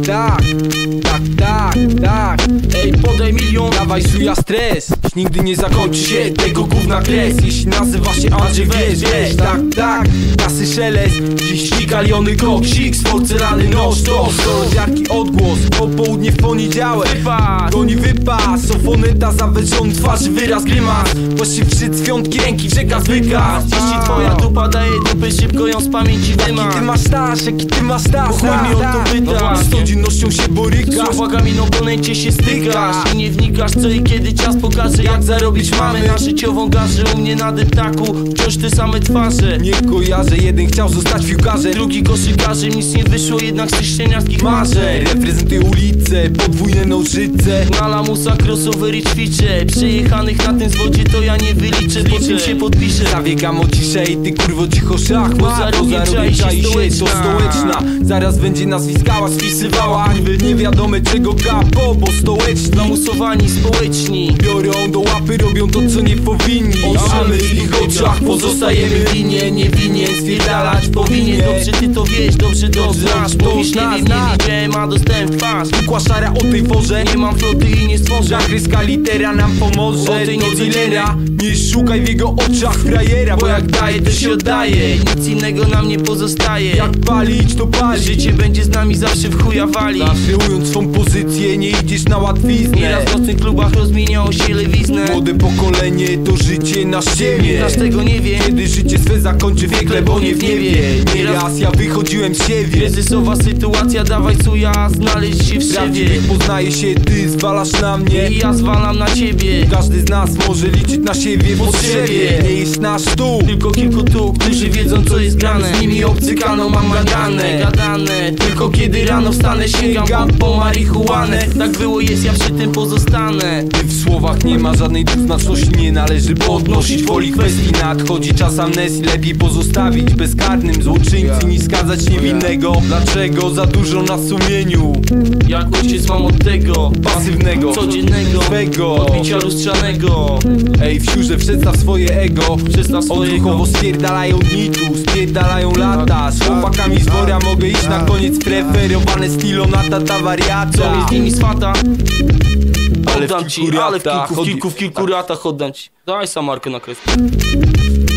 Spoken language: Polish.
tak. Ej, podaj milion, dawaj suja stres. Nigdy nie zakończy się tego gówna kres. Jeśli nazywa się Andrzej, wiesz, tak, kasy szelest. Dziś kaliony koksik, sporcelany noż, to rodziarki odgłos, popołudnie w poniedziałek goni wypas, ofoneta zawężony twarzy, wyraz grymas. Właściwie przed świątki ręki przekaz wykaz. Jeśli twoja dupa daje dupy, szybko ją z pamięci wymasz. Jaki ty masz staż, chuj mi o to pytasz. Z codziennością się borykasz, słowakami na oponencie się stykasz i nie wnikasz co i kiedy czas pokaże jak zarobić mamy na życiową garzę. U mnie na deptaku wciąż te same twarze. Nie kojarzę, jeden chciał zostać piłkarzem, drugi koszykarzem, nic nie wyszło jednak z szczeniarskich marzeń. Reprezentuję ulicę, podwójne nożyce, na lamusa crossover i ćwiczę. Przejechanych na tym zwodzie to ja nie wyliczę, po czym się podpiszę. Zabiegam o ciszę i ty kurwo cicho szachmat. Poza rogie czai się to stołeczna. Zaraz będzie nazwiskała, spisywała hańby niewiadome czego kapo, bo stołeczni lamusowani społeczni biorą do łapy, robią to co nie powinni. A my w ich oczach pozostajemy winien, nie winien, zwierdalać powinien. Dobrze ty to wiesz, dobrze znasz. Mówisz nie wiem, nie widziałem, a dostałem w twarz. Kukła szara o tej worze, nie mam floty i nie stworzę. Zakryska litera nam pomoże. O tej do dealera nie szukaj w jego oczach frajera, bo jak daje to się oddaje, nic innego nam nie pozostaje. Jak palić to pali, życie będzie z nami zawsze w chuja wali. Kreując swą pozycję nie idziesz na łatwiznę. Nieraz w nocnych klubach rozmieniało się lewiznę. Młode pokolenie to życie na ściemie, aż tego nie wie, kiedy życie swe zakończy wiekle, bo nie w niebie. Nieraz ja wychodziłem z siebie. Kryzysowa sytuacja, dawaj suja, znaleźć się w szewie. Poznaje się, ty zwalasz na mnie i ja zwalam na ciebie. Każdy z nas może liczyć na siebie w potrzebie. Nie jest nasz tu, tylko kilku tu, którzy wiedzą co jest grane. Z nimi obcykano mam gadane. Tylko kiedy rano wstanę sięgam po marihuanę. Tak było, jest, ja przy tym pozostanę. W słowach nie ma żadnej dwuznaczności, nie należy podnosić woli kwestii. Nadchodzi czas amnestii, lepiej pozostawić bezkarnym złoczyńcy niż skazać niewinnego. Dlaczego za dużo na sumieniu? Jak ojciec mam od tego pasywnego, codziennego swego odbicia lustrzanego. Ej, w siurze przedstaw swoje ego, odruchowo spierdalają dni tu, spierdalają lata. Z chłopakami z wora mogę iść na koniec, preferowane stylonata ta wariata. Co mi z nimi swata? Ale oddam ci, ale w kilku ratach oddam ci. Daj sam markę na kreskę.